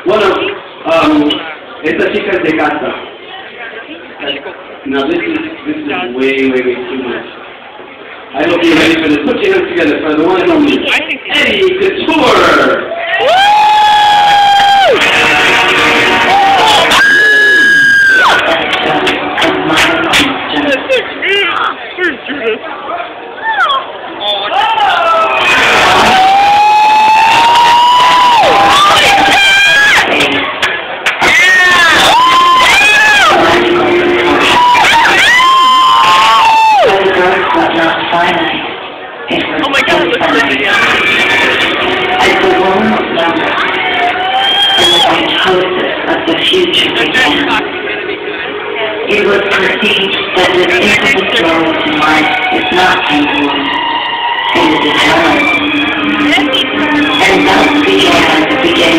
Bueno, esta chica es de casa. Now this is way too much. I hope you're ready for this. Put your hands together for the one and only Eddie Couture. Oh my God, look at this. As the world's number and the white hostess of the future began, it was perceived that this infamous road to life is not temporal, it is eternal. And thus began the beginning